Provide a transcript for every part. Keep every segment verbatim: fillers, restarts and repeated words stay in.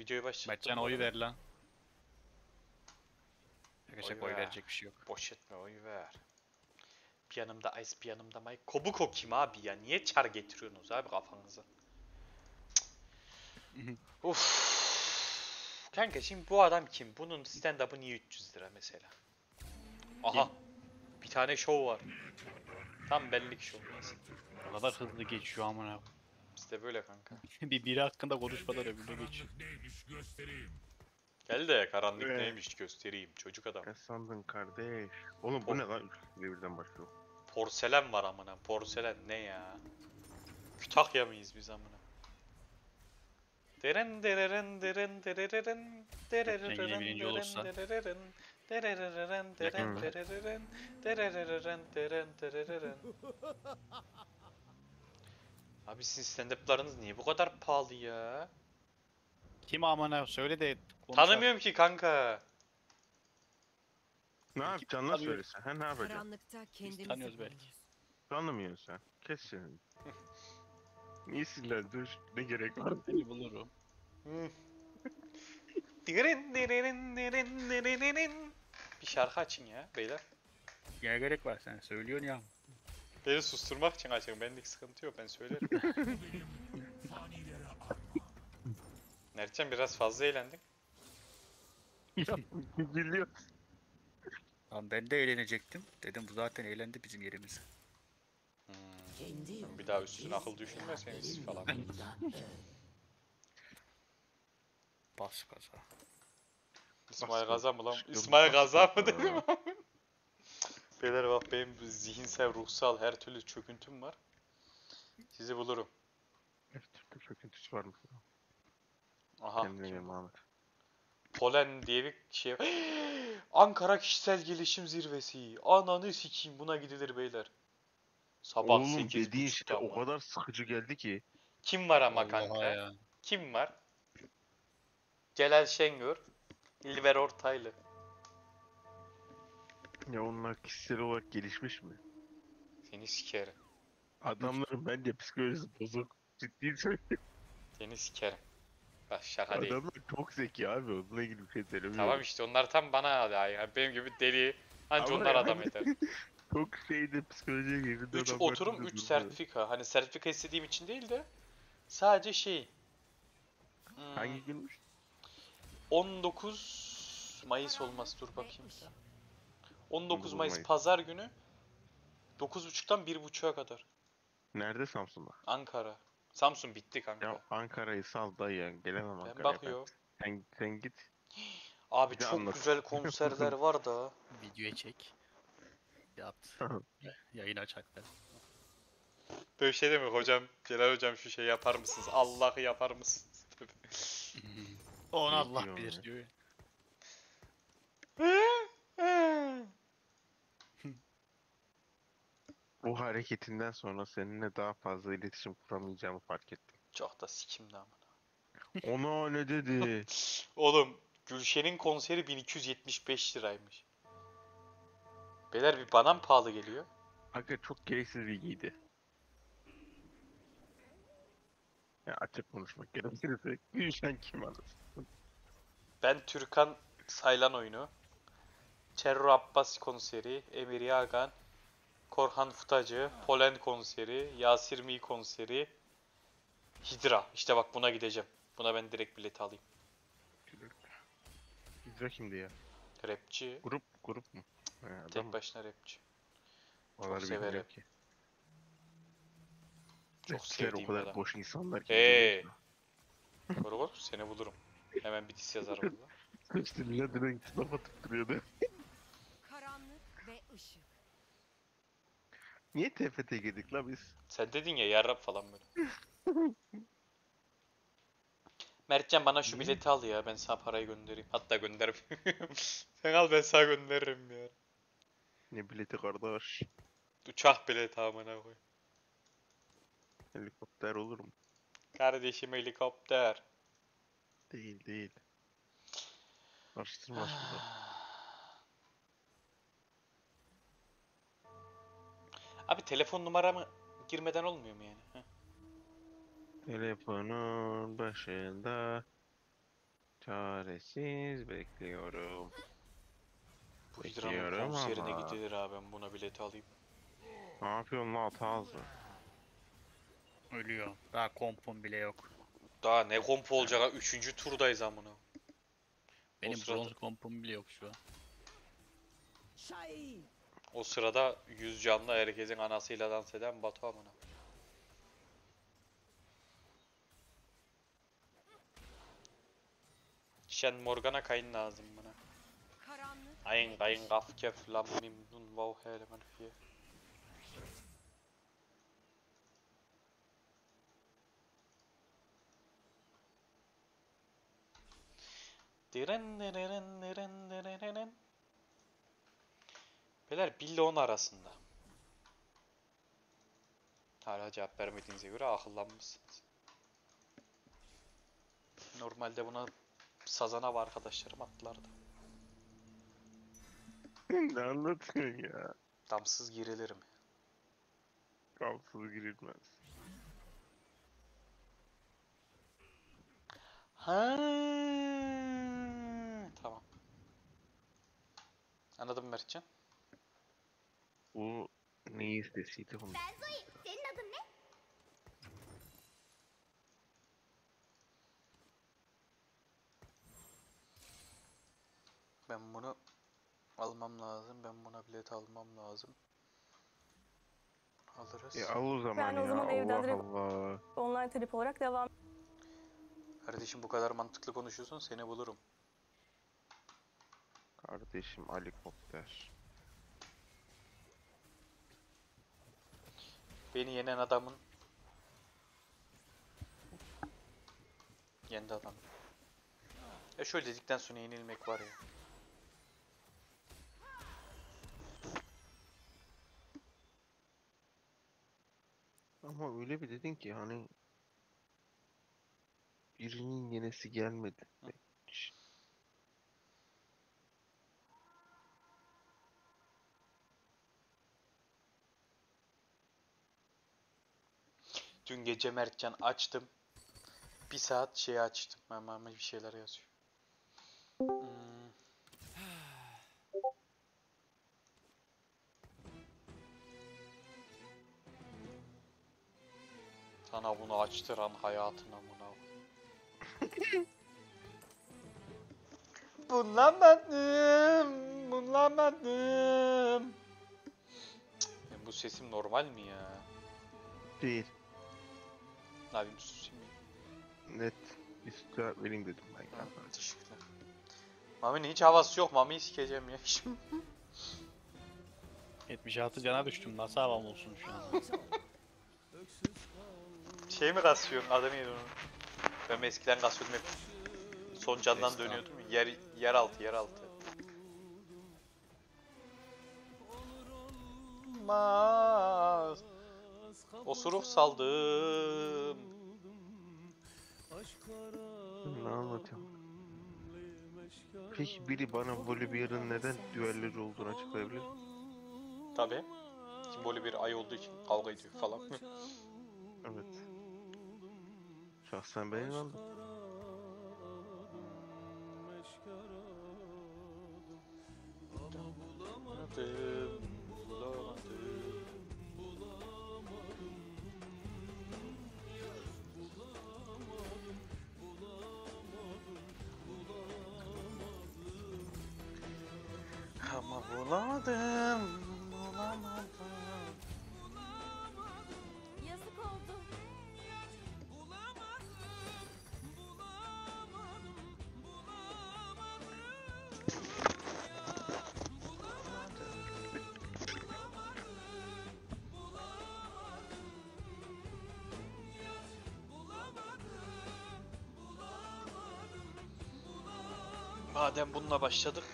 Videoyu başlattım. Mertcan bu oyu arada. ver lan. Oy Arkadaşlar oy ver. verecek bir şey yok. Boş etme, oy ver. Bir yanımda Ice, bir yanımda Mike. Kobuko kim abi ya? Niye çar getiriyorsunuz abi kafanıza? Uf. Kanka şimdi bu adam kim? Bunun stand-up'ı niye üç yüz lira mesela? Aha. Bir tane show var. Tam bellik show neyse. O kadar hızlı geçiyor amına. İşte böyle kanka. bir biri hakkında konuşmadan öbürüne geçiyor. Gel de karanlık Ee. neymiş göstereyim çocuk adam. Ne sandın kardeş? Oğlum bu ne lan? Üç birden başlıyor. Porselen var amına. Porselen ne ya? Kütahya mıyız biz amına? Deren dereren deren dereren dereren yine birinci olursa. dereren dereren deren Hı. dereren dereren deren dereren. Abi sizin stand-up'larınız niye bu kadar pahalı ya? Kim amına söyle de konuşalım. Tanımıyorum ki kanka. Ne yapacaksın lan Tabii. söylesen? Ha ne yapacaksın? Karanlıkta kendimizi tanıyoruz belki. buluruz. Tanımıyorsun sen. Kes seni. Niye sinirlendin? Ne gerek var? Seni bulurum. Deren deren deren deren. Bir şarkı açın ya beyler. Ne gerek var sen söylüyorsun ya. Beni susturmak için açın. Benlik sıkıntı yok. Ben söylerim. Mertcan biraz fazla eğlendin. Ya biliyor. Lan ben de eğlenecektim. Dedim bu zaten eğlendi bizim yerimize. Hmm. Bir daha üstüne akıl düşünmeseniz falan. Bas gaza. İsmail Gaza mı lan? Aşkım, İsmail Gaza mı bas- dedim? Beyler bak benim zihinsel, ruhsal her türlü çöküntüm var. Sizi bulurum. Her türlü çöküntüsü varmış. Aha. Kendine kim gel bu? Mahmut. Polen diye bir şey. Ankara Kişisel Gelişim Zirvesi. Ananı sikeyim, buna gidilir beyler. Sabah Oğlum sekiz dediğin şey buçukta o mı? kadar sıkıcı geldi ki. Kim var ama Vallahi kanka? ya. Kim var? Celal Şengör, İlber Ortaylı. Ya onlar kişisel olarak gelişmiş mi? Seni sikerim. Adamların bence psikolojisi bozuk. Ciddi söylüyorum. Seni sikerim. Bak şaka değil. Adamlar çok zeki abi. Onunla ilgili bir şey söylemiyorum. Tamam işte onlar tam bana aday. Yani benim gibi deli. Anca Ama onlar yani- adam eder. Çok şeyde psikolojiye girdi. üç adamlar oturum, çok üç üzüldü. sertifika. Hani sertifika istediğim için değil de sadece şey. Hmm, Hangi günmüş? on dokuz Mayıs olmaz, dur bakayım. on dokuz Mayıs Mayıs. pazar günü dokuz buçuktan bir buçuğa kadar. Nerede Samsun'da? Ankara. Samsun bitti kanka. Ya Ankara'yı sal dayı ya. Gelemem Ben Ankara'ya. bakıyorum. Sen, sen git. Abi Bir de çok anlat. güzel konserler var da. Videoya çek. Yat. Yayın aç hatta. Böyle bir şey değil mi hocam? Celal hocam şu şey yapar mısınız? Allah'ı yapar mısınız? Onu İyi Allah diyor bilir ya. diyor ya. Bu hareketinden sonra seninle daha fazla iletişim kuramayacağımı fark ettim. Çok da sikimdi ama. Ona ne dedi? Oğlum Gülşen'in konseri bin iki yüz yetmiş beş liraymış. Beyler bir bana mı pahalı geliyor? Hakikaten çok gereksiz bilgiydi. Ya açık konuşmak gerekirse Gülşen kim alır? Ben Türkan Saylan oyunu, Cerro Abbas konseri, Emir Yagan, Korhan Futacı, Polen konseri, Yasir Mi konseri, Hidra. İşte bak buna gideceğim. Buna ben direkt bilet alayım. İzle kimdi ya? Rapçi, Grup grup mu? He, adam tek mı? başına rapçi. Onları severim. bilmiyorum ki. Çok Rapçiler sevdiğim o kadar adam. boş insanlar ki. Hey! Koru koru seni bulurum. Hemen bir diss yazarım burada. İşte millet direkt kitap atıp duruyordu. Karanlık ve ışık. Niye T F T'ye girdik la biz? Sen dedin ya yarrab falan böyle. Mertcan bana şu Ne? bileti al ya, ben sana parayı göndereyim. Hatta göndermiyorum. Sen al, ben sana gönderirim ya. Ne bileti kardeş? Uçak bileti amına koy. Helikopter olur mu? Kardeşim helikopter. Değil değil. Araştırma şimdi. Abi telefon numaramı girmeden olmuyor mu yani? Heh. Telefonun başında Çaresiz bekliyorum. Bu Hidra'nın Bekliyorum konserine ama. gidilir abi, ben buna bileti alayım. Ne yapıyorsun lan ata ağzı? Ölüyor. Daha kompum bile yok. Daha ne kompu olacak ha? Üçüncü turdayız amına. Benim sırada- bronz kompum bile yok şu an. O sırada yüz canlı herkesin anasıyla dans eden Batu amına. Şen Morgana kayın lazım bana. Karanlık Ayın ve kayın ışık. kaf kef lam mim nun vav hele menfiye. Diren diren diren diren diren. Beyler bir ile on arasında. Hala cevap vermediğinize göre akıllanmışsınız. Normalde buna sazana var arkadaşlarım atlardı. Ne anlatıyorsun ya? Damsız girilir mi? Kamsız girilmez. Ha, tamam. Anladım Mertcan. Bu neyi sesiydi bunu? Ben Zoe. Senin adın ne? Ben bunu almam lazım. Ben buna bilet almam lazım. Alırız. E al o zaman Ben o ya. zaman evden Allah direkt- Allah. Online trip olarak devam Kardeşim bu kadar mantıklı konuşuyorsun, seni bulurum. Kardeşim helikopter. Beni yenen adamın yendi adam. Ya şöyle dedikten sonra yenilmek var ya. Ama öyle bir dedin ki hani birinin yenesi gelmedi. Hiç. Dün gece Mertcan açtım. Bir saat şey açtım. Hemen bir şeyler yazıyor. Hmm. Sana bunu açtıran hayatına buna. Bulamadım, bulamadım. Cık, bu sesim normal mi ya? Değil. Ne yapayım, susayım mı? Net. İstihar vereyim dedim ben. Ha, ya. teşekkürler. Mami'nin hiç havası yok. Mami'yi sikeceğim ya. yetmiş altı cana düştüm. Nasıl havam olsun şu an? Şey mi kasıyorsun? Adı neydi onun? Ben eskiden kasıyordum hep. Son candan Destan. dönüyordum. Yer, yeraltı, yeraltı. Olmaz. Osuruk saldım. Ne anlatıyorum? Peki biri bana Bolivya'nın neden düellocu olduğunu açıklayabilir mi? Tabi. Şimdi böyle bir ay olduğu için kavga ediyor falan. Evet. Şahsen ben inandım. Bulamadım, bulamadım. Ama bulamadım, bulamadım. Yazık oldu. Madem bununla başladık.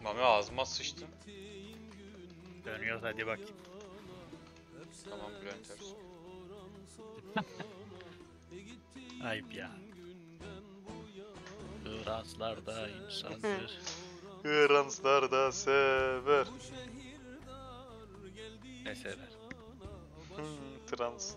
Mami ağzıma sıçtın. Dönüyoruz hadi bakayım. Tamam Bülent Ersoy. Ayıp ya. Franslar da insandır. Franslar da sever. Ne sever? Hmm, trans.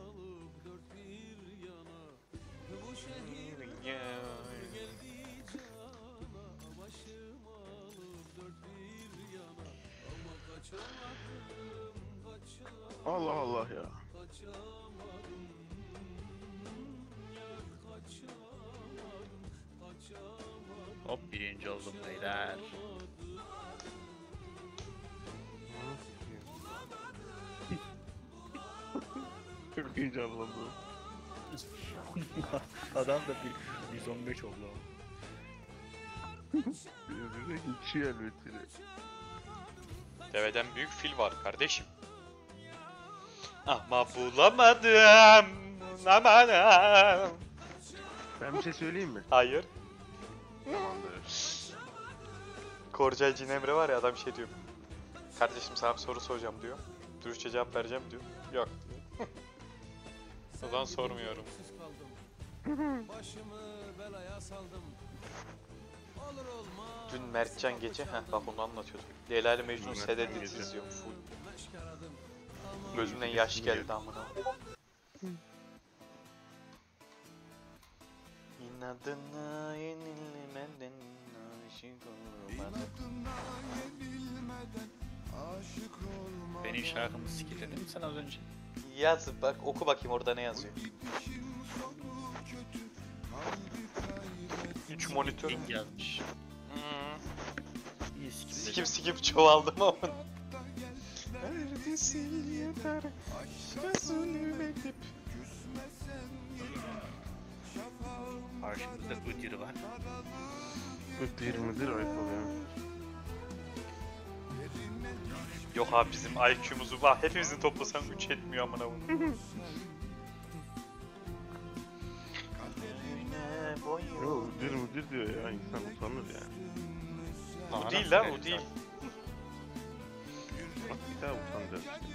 Allah Allah ya. Hop birinci oldum beyler. Çok heyecanlandım. Adam da bir yüz on beş oldu ama. Birbirine geçiyor elbette. Deveden büyük fil var kardeşim. Ama bulamadım. Amanım. Ben bir şey söyleyeyim mi? Hayır. Tamamdır. Korcay Cin Emre var ya, adam şey diyor. Kardeşim sana bir soru soracağım diyor. Dürüstçe cevap vereceğim diyor. Yok diyor. O zaman sormuyorum. Dün Mertcan gece, heh bak onu anlatıyordum. Leyla ile Mecnun Mertcan sededit gece. izliyor full. Gözümden yaş geldi amına. İnadına yenilmeden aşık olmadan. Benim şarkımı sikirledin mi sen az önce? Yaz bak, oku bakayım orada ne yazıyor. Üç monitör. Ping yazmış. Hmm. İyi sikirledin. Sikip sikip çoğaldım ama. Neredesin yeter aşka zulüm edip. Karşımızda Goodyear var. Mıdır mıdır ayıp oluyor. Yok abi, bizim I Q'muzu var. Hepimizin toplasan üç etmiyor amına koyayım. Yo mıdır mıdır diyor ya, insan utanır ya. O değil lan, o değil. Bak bir daha utanacağız işte.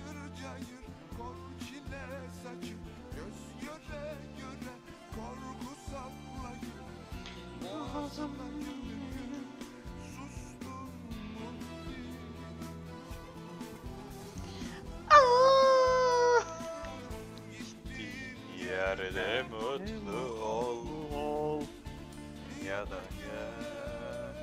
Yerde mutlu ol ya da gel.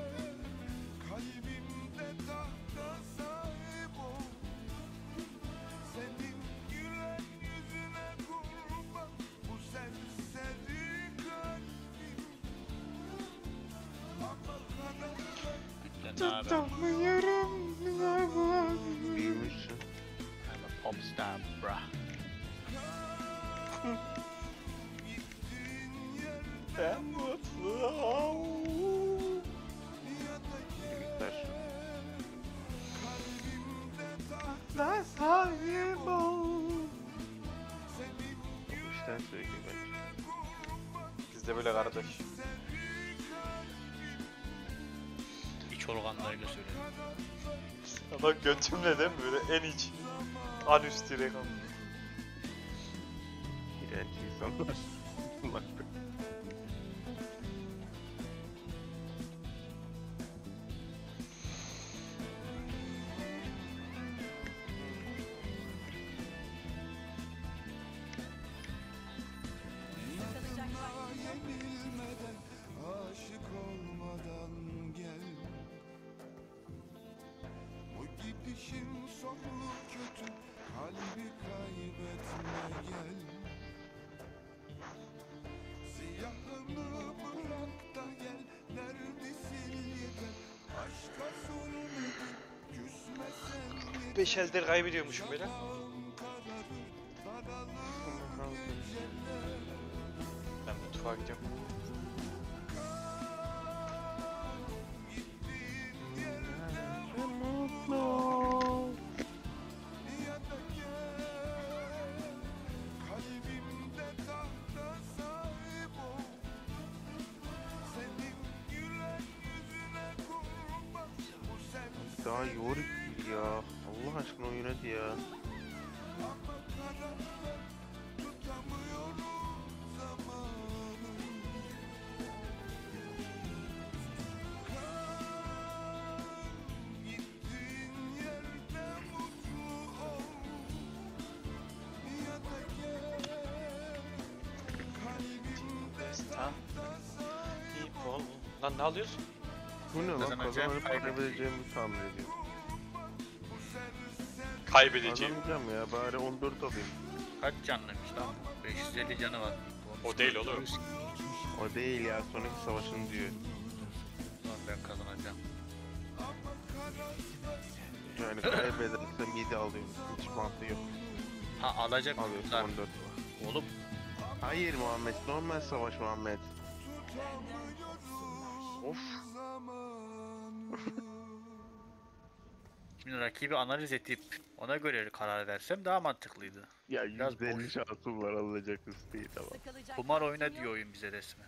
Ne haber? Tutamıyorum. Büyümüşsün. I'm a pop star bra. Ben mutlu ol. Yeter. Da sahip ol. İşten söyleyeyim bence. Biz de böyle kardeş. İç organlarıyla söylüyorum. Ama götümle de böyle en iç. Anüs direkt ama. İğrenç insanlar. Bunlar. Aşık olmadan gel. Bu gidişin sonu kötü. Kalbi kaybetme gel. Siyahını bırak da gel. Neredesin yeter. Aşka zulmedip küsmesen yeter. Beş elde kaybediyormuşum böyle. Ben mutfağa gidiyorum. Kalbimde tahta sahip ol. Senin gülen yüzüne kurban. Bu sen Ya Yorick ya. Allah aşkına oyun hadi ya. Gittiğin yerde mutlu ol ya da gel. Kalbimde Destan. İyi ol. Lan ne alıyorsun? Bu ne lan? Kazanacağım, Kazanıp kaybedeceğim. kaybedeceğimi tahmin ediyorum. Kaybedeceğim. Kazanacağım ya, bari on dört alayım. Kaç canlıymış lan bu? beş yüz elli canı var. O değil oğlum. O değil ya, sonraki savaşın diyor. Lan ben kazanacağım. Yani kaybedersem yedi alıyorum. Hiç mantığı yok. Ha alacak Alıyorsun lan. on dört var. Oğlum Hayır Muhammed, normal savaş Muhammed. Of. şimdi rakibi analiz edip ona göre karar versem daha mantıklıydı. Ya Biraz yüzde elli boş. şansım var, alacak hız değil tamam. Sıkılacak Kumar vaktim oyna yok. diyor oyun bize resmen.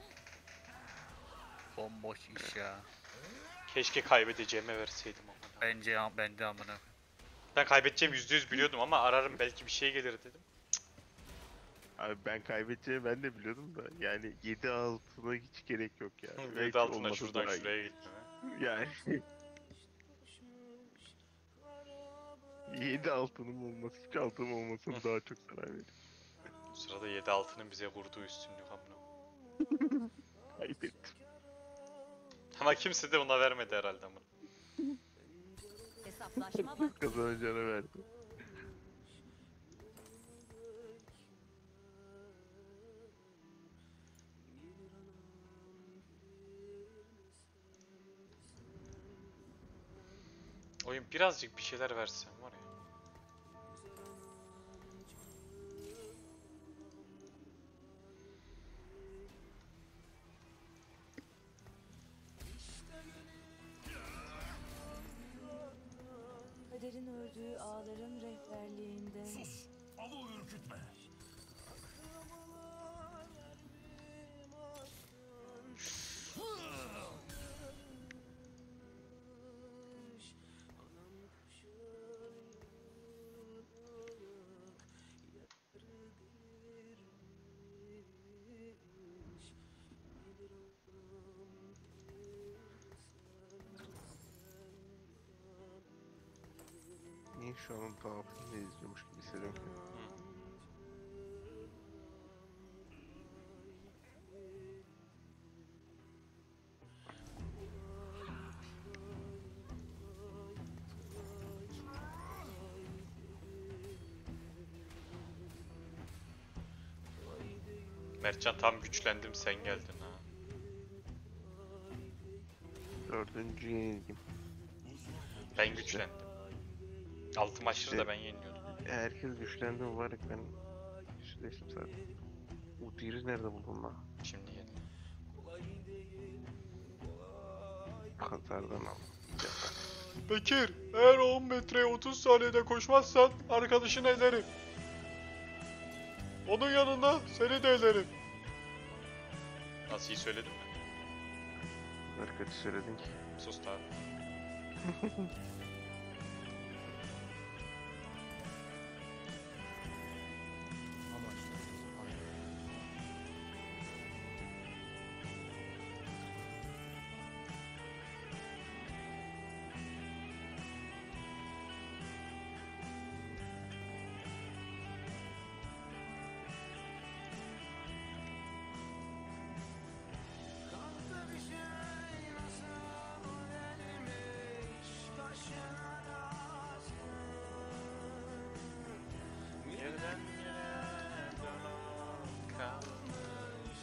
Bomboş iş ya. Keşke kaybedeceğime verseydim ama. Bence bende amına. Ben kaybedeceğim yüzde yüz biliyordum ama ararım belki bir şey gelir dedim. Abi ben kaybedeceğimi ben de biliyordum da yani yedi altına hiç gerek yok ya. Bir Belki de altına olması şuradan daha iyi. şuraya gitmeme. Yani yedi altınım olması, hiç altınım olmasını daha çok zarar verir. Bu sırada yedi altının bize vurduğu üstünlük amına. Kaybettim. Ama kimse de ona vermedi herhalde amına. Hesaplaşma vakti. Kazanacağına verdi. Oyun birazcık bir şeyler versen var ya. Kaderin ördüğü ağların rehberliğinde. Sus! Avu ürkütme! Niye şu an daha filmde izliyormuş gibi hissediyorum ki? Mertcan tam güçlendim sen geldin ha. Dördüncü yenilgim. Ben güçlendim. Altı maçları da ben yeniyordum. Herkes güçlendi mübarek, ben güçleştim zaten. Udyr'i nerede buldun lan? Şimdi yendim. Katar'dan al. Bekir, eğer on metreye otuz saniyede koşmazsan arkadaşını elerim. Onun yanında seni de elerim. Nasıl iyi söyledim mi? Ne kötü söyledin ki. Sus da. Yerden yere dönen kalmış.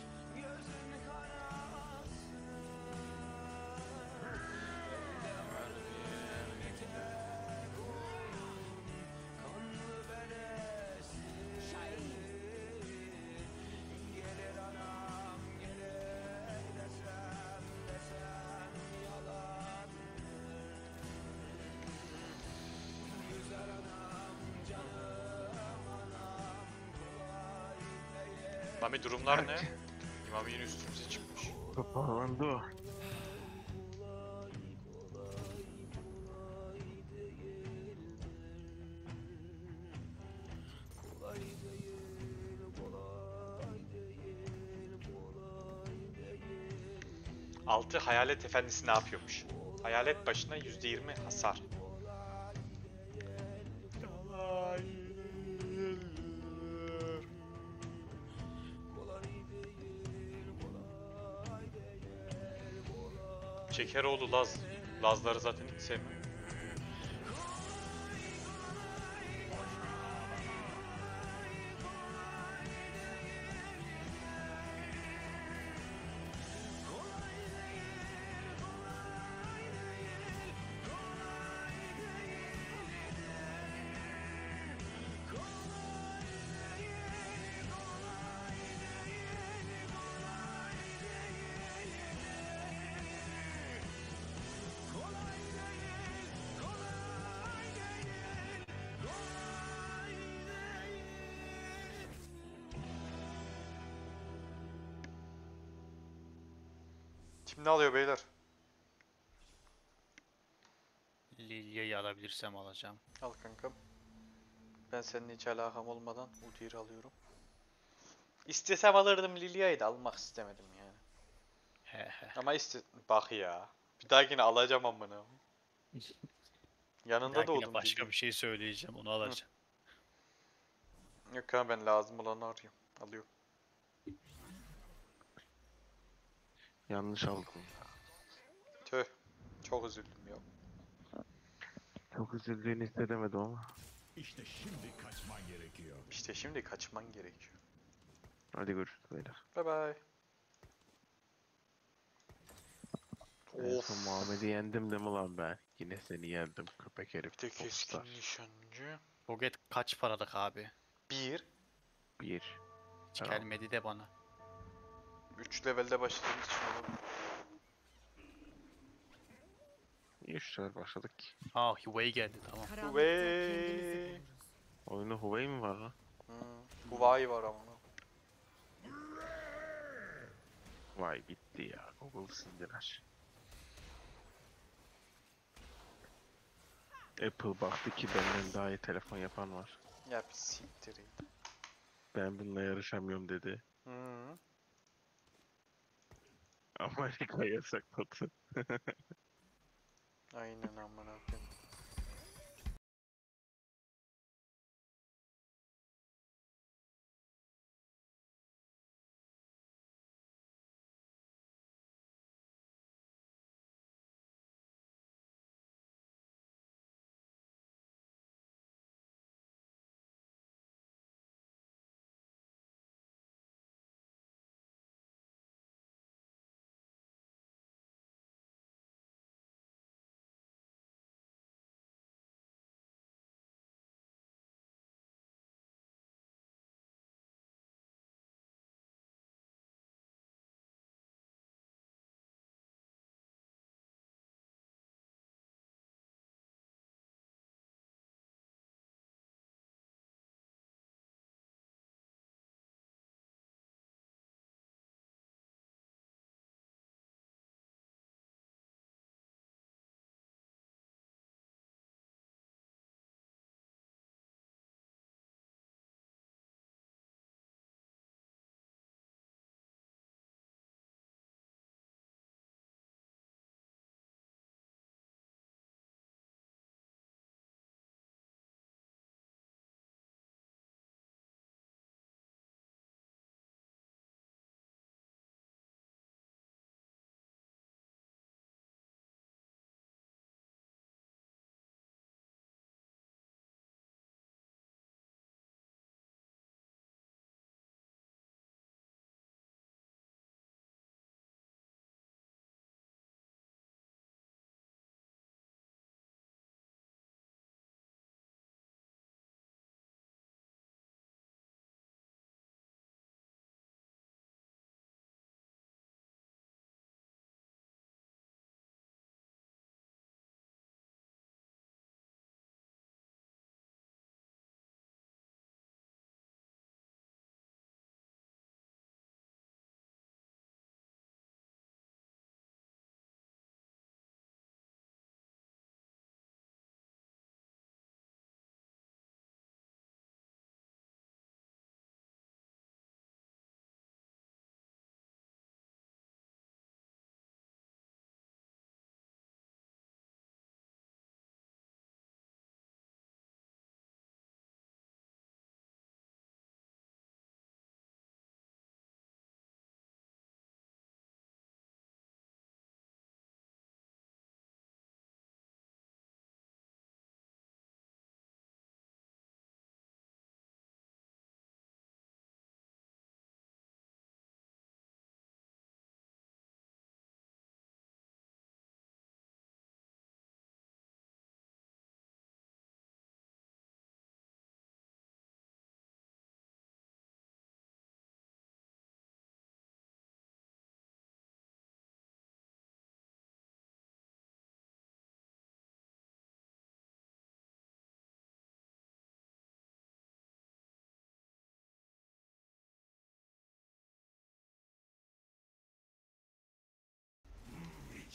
Mami durumlar ne? İmam yine üstümüze çıkmış. Toparlandı o. Altı Hayalet Efendisi ne yapıyormuş? Hayalet başına yüzde yirmi hasar. Şekeroğlu Laz. Lazları zaten hiç sevmem. Kim ne alıyor beyler? Lilya'yı alabilirsem alacağım. Al kankam. Ben seninle hiç alakam olmadan Udyr'i alıyorum. İstesem alırdım Lilia'yı da almak istemedim yani. He he. Ama iste... Bak ya. Bir dahakine alacağım amına. Yanında Belki de doğdum başka Lilia'yı. bir şey söyleyeceğim, onu alacağım. Yok kanka ben lazım olanı arıyorum. Alıyorum. Yanlış aldım. Tüh. Çok üzüldüm ya. Çok üzüldüğünü hissedemedim ama. İşte şimdi kaçman gerekiyor. İşte şimdi kaçman gerekiyor. Hadi görüşürüz beyler. Bye bye. En Of. son Muhammed'i yendim değil mi lan ben? Yine seni yendim köpek herif. Bir de keskin Popstar. nişancı. Roget kaç paralık abi? Bir. Bir. Hiç Tamam. gelmedi de bana. Üç levelde başladığımız için oğlum. Niye şu sefer başladık ki? Ah, Huey geldi, tamam. Karanlıkta Ve kendimizi buluruz. Oyunda Huawei mi var lan? hmm. Huawei var ama. Vay gitti ya. Google sindiler. Apple baktı ki benden daha iyi telefon yapan var. Ya bir siktir et. Ben bununla yarışamıyorum dedi. Hı. Amerika yasakladı. Aynen amına koyayım.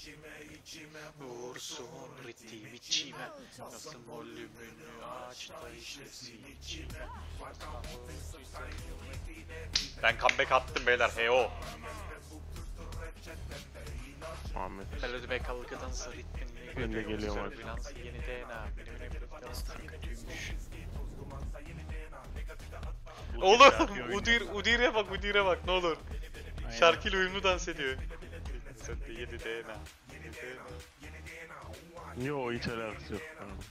Vursun ritim içime. Nasıl volümünü aç da işlesin içime. Ben comeback attım beyler. Heyo. Ahmet. Melodi be kalkıdan sarı ritminle. Ben de geliyorum hadi. Bilansı yeni D N A. Benim önemli bir kötüymüş. Oğlum Udir, Udir'e bak, Udir'e bak ne olur. Aynen. Şarkıyla uyumlu dans ediyor. Sen de yedi D N A. Yo hiç alakası yok.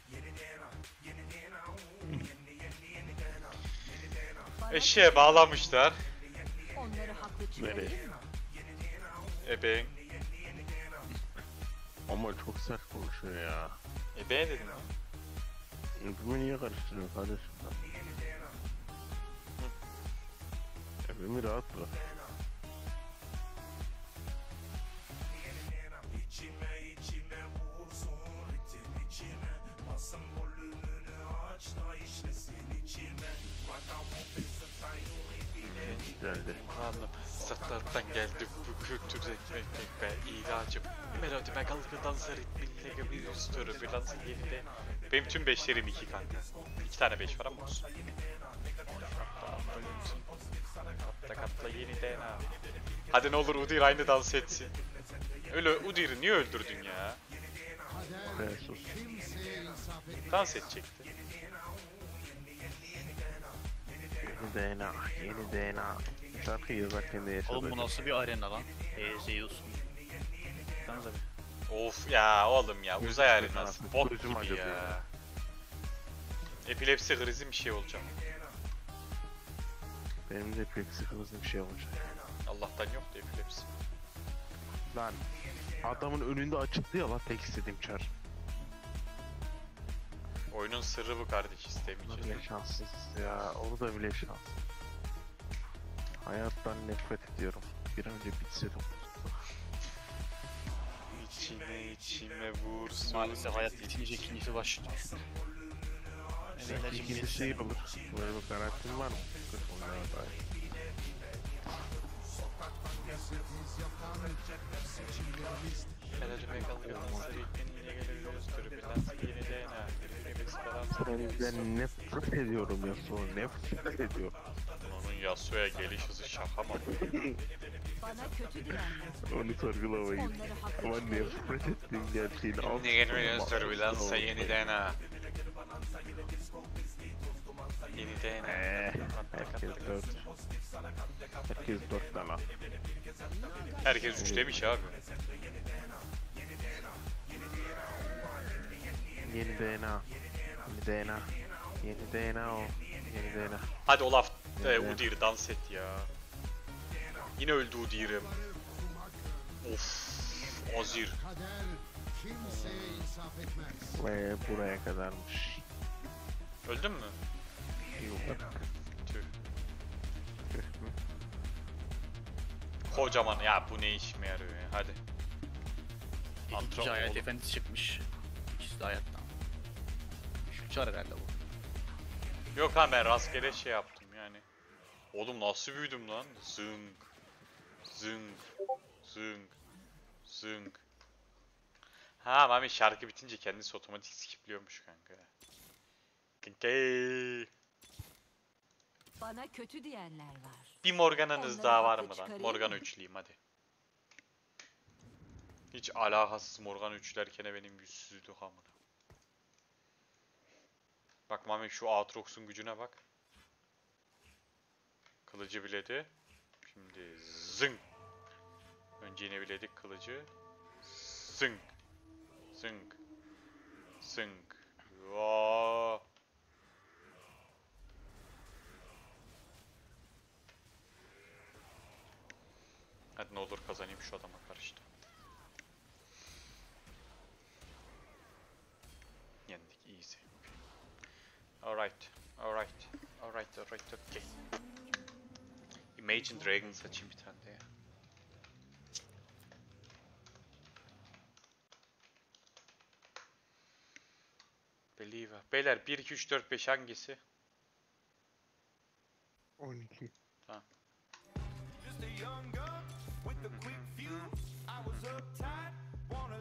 Eşeğe bağlamışlar. Onları haklı Nereye? çıkarayım mı? Ebeğin. Ama çok sert konuşuyor ya. Ebeğe dedim lan. Öpümü niye karıştırıyor kardeşim? Öpümü rahat bırak. Geldi. Anladım. Sırtlardan geldi bu kültür ekmek be ilacım. Melodime kalkıdan sarı ritminle gömüyoruz türbülansı yeni de. Benim tüm beşlerim iki kanka. İki tane beş var ama olsun. Katla katla yeni D N A. Hadi ne olur Udir aynı dans etsin. Öyle Udir'i niye öldürdün ya? Evet sus. Dans edecekti. Yeni D N A, yeni D N A. Şarkıyı yazarken de yaşadık. Oğlum bu nasıl bir arena lan? Eee Zeus. Baksanıza bir. Of ya oğlum ya Gözüm uzay gözüm arenası artık, bok gözüm gibi acıdı ya. ya. Epilepsi krizi bir şey olacak. Benim de epilepsi hızlı bir şey olacak. Allah'tan yok da epilepsi. Lan adamın önünde açıldı ya lan tek istediğim çar. Oyunun sırrı bu kardeş, Onu istemeyeceğiz. bile şanssız ya. Onu da bile şans. Hayattan nefret ediyorum. Bir an önce bitsin. İçine içime vursun. Maalesef hayat bitince ikincisi başlıyor. Evet, ilacım İkincisi iyi yetişti. olur. Böyle bir garantin var mı? Kırk on lira daha iyi. Melodime kalkıdan sarı ritminle geliyoruz türbülansı yeni D N A. Birbirimiz falan Ben nefret ediyorum ya sonra nefret ediyorum. Onun Yasuo'ya geliş hızı şaka mı? Bana kötü diyenler. Onu sorgulamayın. Onları haklı Ama çıkarayım. nefret ettiğim gerçeğini al. Şimdi geliyoruz türbülansı yeni D N A. Yeni D N A. Eee, herkes dört. Herkes dört tane. Herkes üç demiş abi. Yeni D N A. Yeni D N A. Yeni D N A o. Yeni D N A. Hadi Olaf, e, Evet. Udyr dans et ya. Yine öldü Udyr'im. Of, Azir. Ve buraya kadarmış. Öldün mü? Yok. Tüh. Kocaman ya, bu ne işime yarıyor ya, hadi. İkinci Antrenman hayat oğlum. efendisi çıkmış. İkisi de hayattan. Üçüncü var herhalde bu. Yok ha, ben rastgele şey yaptım yani. Oğlum nasıl büyüdüm lan? Zıng. Zıng. Zıng. Zıng. Ha Mami, şarkı bitince kendisi otomatik skipliyormuş kanka. Kınkey. Bana kötü diyenler var. Bir Morgana'nız Onları daha var haklı mı lan? çıkarayım Morgana mı? üçleyeyim hadi. Hiç alakasız Morgana üçlerken benim yüzsüzlük amına. Bak Mami, şu Aatrox'un gücüne bak. Kılıcı biledi. Şimdi zıng. Önce yine biledik kılıcı. Zıng. Zıng. Zıng. Vaa. Hadi ne olur kazanayım, şu adama karıştı. Yendik, easy. Alright, alright, alright, alright, okay. Imagine Dragons açayım bir tane de ya. Believer. Beyler bir, iki, üç, dört, beş hangisi? on iki. Tamam. Just a young gun with a quick fuse. I was uptight, wanna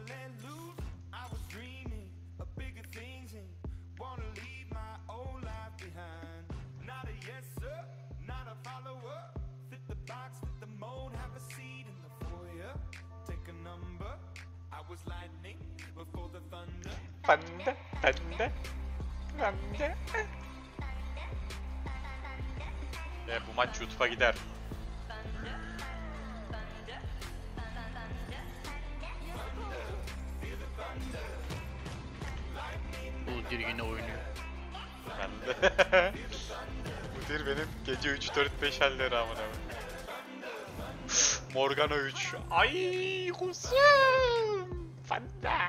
Bende, bende, bende. E, bu maç YouTube'a gider. Bu dir yine oynuyor. Bende. Mudir benim gece üç dört beş halleri amına koyayım. Morgana üç. Ay kusum. Fanda.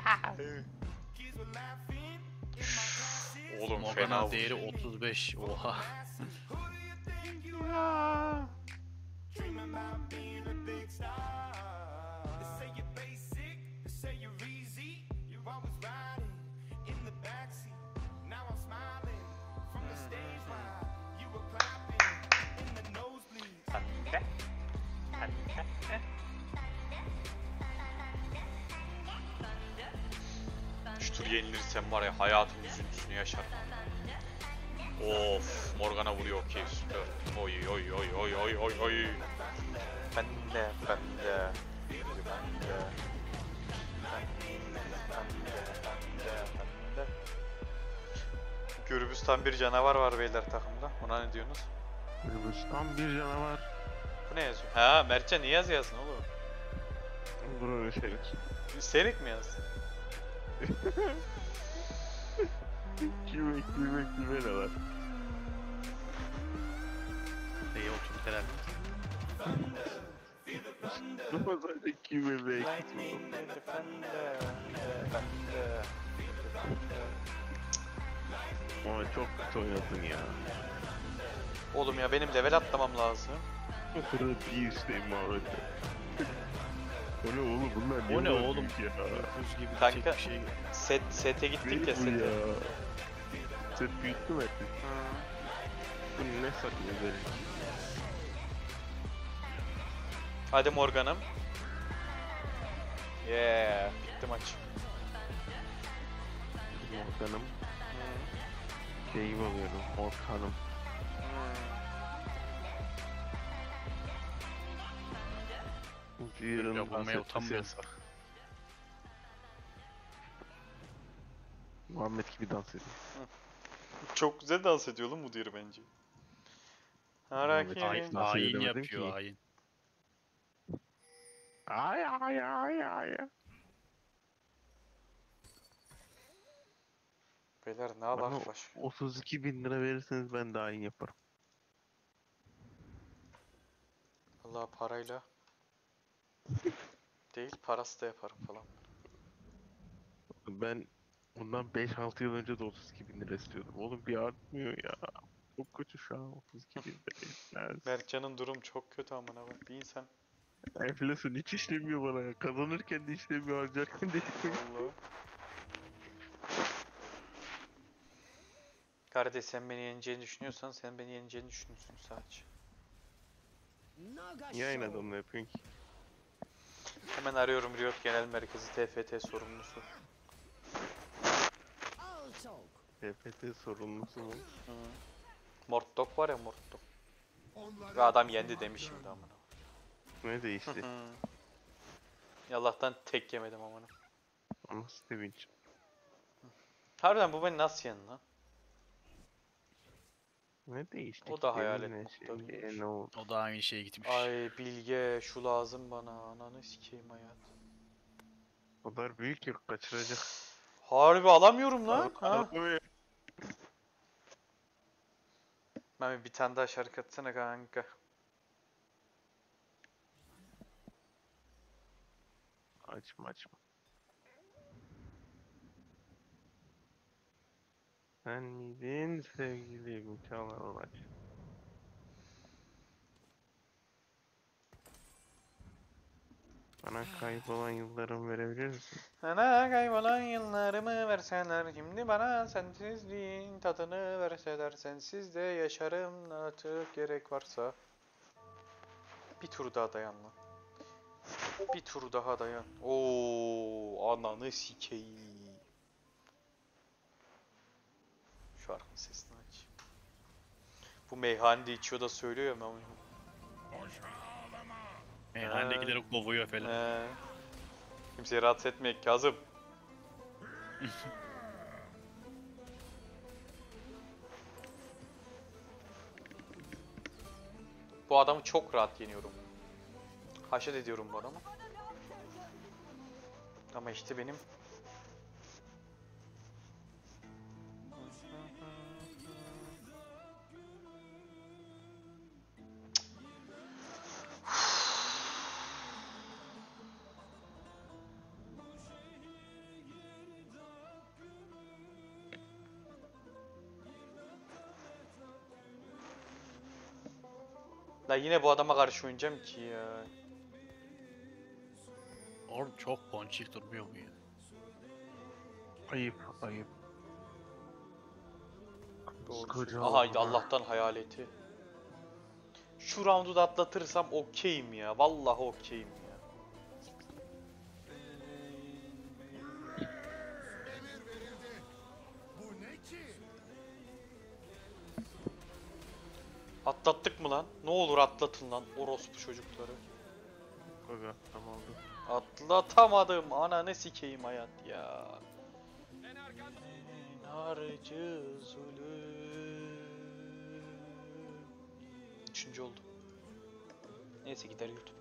Oğlum fena Morgana vur. değeri otuz beş. Oha. Fanda. Fanda. Şu tur yenilirsem var ya hayatın üzüntüsünü yaşarım. Of, Morgana vuruyor, okey, süper. Oy oy oy oy oy oy oy. Bende, bende. Bende. Bende, bende, bende. Gürbüstan bir canavar var beyler takımda. Ona ne diyorsunuz? Hırbistan bir canavar. Bu ne yazıyor? Ha, Mertcan niye yaz yazsın oğlum? Buranın şeyler. Serik mi yazdın? Kime kime kime ne var? Neye oturduk herhalde. Ama zaten kime ve Lightning, defender, defender, defender. Ama çok kötü oynadın ya. Oğlum ya benim level atlamam lazım. O kadar değil işte muhabbeti. O ne oğlum bunlar niye O ne bu kadar oğlum? büyük ya? Buz gibi Kanka. tek bir şey. Set sete gittik Ne ya bu sete. ya? Set büyüttü mü artık? Bu ne saçma özellik? Hadi Morgan'ım. Yeah, bitti maç. Morgan'ım. Şeyim alıyorum. Morgan'ım. Yarın Yapmaya utanmıyor. Muhammed gibi dans ediyor. Çok güzel dans ediyor oğlum Mudir bence. Harakiri. Hain, Nasıl hain edemedim yapıyor ki? hain. Ay ay ay ay. Beyler ne Bana alak başka? otuz iki bin lira verirseniz ben daha iyi yaparım. Allah parayla. Değil parası da yaparım falan. Ben bundan beş altı yıl önce de otuz iki bin lira istiyordum. Oğlum bir artmıyor ya. Çok kötü şu an otuz iki bin lira. Yani Berkcan'ın durum çok kötü amına bak. Bir insan. enflasyon hiç işlemiyor bana ya. Kazanırken de işlemiyor, harcarken de işlemiyor. Allah. Kardeş sen beni yeneceğini düşünüyorsan sen beni yeneceğini düşünüyorsun sadece. Niye aynı adamla yapıyorsun ki? Hemen arıyorum Riot Genel Merkezi T F T sorumlusu. T F T sorumlusu mu? Hı. Mortdog var ya Mortdog. Ve adam yendi demiş şimdi amına. Ne değişti? Hı. Yallah'tan tek yemedim amına. Ama sevinç. Harbiden bu beni nasıl yendi lan? Ne değişti? O ki? da hayalet Yeminle mutlu şey, olmuş. Ne oldu? O da aynı şeye gitmiş. Ay Bilge şu lazım bana ananı sikeyim hayat. O kadar büyük ki kaçıracak. Harbi alamıyorum lan. Ha? Abi, Mami bir tane daha şarkı atsana kanka. Açma açma. Sen miydin sevgilim? Çalar aç. Bana kaybolan yıllarımı verebilir misin? Sana kaybolan yıllarımı verseler şimdi bana sensizliğin tadını verseler sensiz de yaşarım artık gerek varsa. Bir tur daha dayan lan. Bir tur daha dayan. Oo ananı sikeyim. Şu arka sesini aç. Bu meyhanede içiyor da söylüyor ya Mami. Meyhanedekileri kovuyor falan. He. Kimseyi rahatsız etmeyek Kazım. Bu adamı çok rahat yeniyorum. Haşet ediyorum bu adamı. Ama işte benim La yine bu adama karşı oynayacağım ki ya. Oğlum çok ponçik durmuyor mu ya? Ayıp, ayıp. Doğru. Koca Aha Allah. Allah'tan hayaleti. Şu roundu da atlatırsam okeyim ya. Vallahi okeyim ya. Bu ne ki? Atlattık mı lan? Ne olur atlatın lan orospu çocukları. Aga tamamdır. Atlatamadım. Ananı sikeyim hayat ya. Harcı zulüm. Üçüncü oldu. Neyse gider YouTube.